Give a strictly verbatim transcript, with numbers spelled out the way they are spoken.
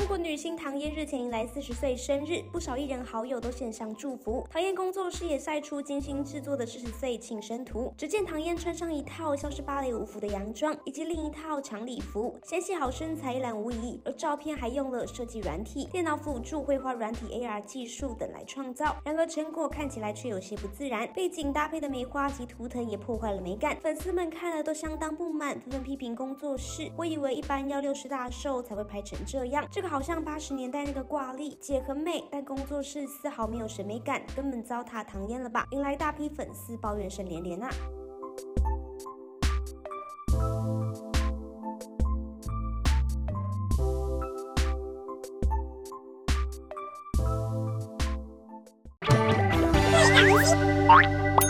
中国女星唐嫣日前迎来四十岁生日，不少艺人好友都献上祝福。唐嫣工作室也晒出精心制作的四十岁庆生图，只见唐嫣穿上一套像是芭蕾舞服的洋装，以及另一套长礼服，纤细好身材一览无遗。而照片还用了设计软体、电脑辅助、绘画软体 A R 技术等来创造，然而成果看起来却有些不自然，背景搭配的梅花及图腾也破坏了美感，粉丝们看了都相当不满，纷纷批评工作室。我以为一般要六十大寿才会拍成这样，这个好像八十年代那个挂历，姐很美，但工作室丝毫没有审美感，根本糟蹋唐嫣了吧？引来大批粉丝抱怨声连连啊。 对，